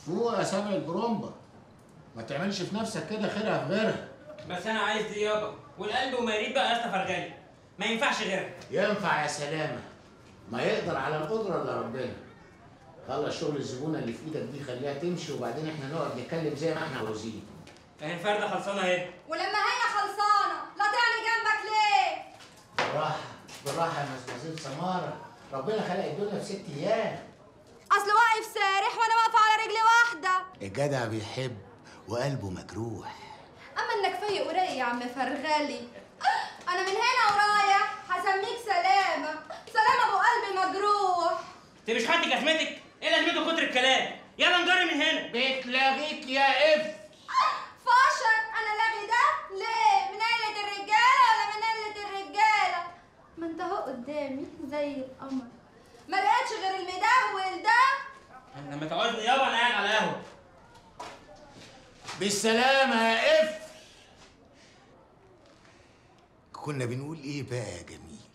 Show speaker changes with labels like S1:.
S1: فوق يا سامع البرومبا، ما تعملش في نفسك كده، خيرها في غيرها.
S2: بس انا عايز دي يابا، والقلب وما يريد بقى يا اسطى فرغالي، ما ينفعش غيرها.
S1: ينفع يا سلامه، ما يقدر على القدره الا ربنا. خلص شغل الزبونه اللي في ايدك دي، خليها تمشي وبعدين احنا نقعد نتكلم زي ما احنا عاوزين.
S2: اهي الفرده خلصانه اهي.
S3: ولما هي خلصانه لا تعني جنبك ليه؟
S1: بالراحه بالراحه يا مزمزيل سماره، ربنا خلق الدنيا في 6 ايام.
S3: اصل واقف سارح وانا واقفه على رجل واحده.
S1: الجدع بيحب وقلبه مجروح.
S3: اما انك فايق ورايق يا عم فرغالي، انا من هنا ورايح هسميك سلامه، سلامه ابو قلبي مجروح.
S2: انت مش خدت جزمتك؟ ايه لازمته كتر الكلام؟ يلا نجري من هنا.
S1: بتلاغيك يا اف.
S3: فاشر انا لاغي ده ليه؟ من قله الرجاله ولا من قله الرجاله؟ ما انت اهو قدامي زي القمر، ما لقيتش غير المدهول ده.
S2: لما تعوزني يابا انا قاعد على القهوه.
S1: بالسلامه يا اف. كنا بنقول ايه بقى يا جميل؟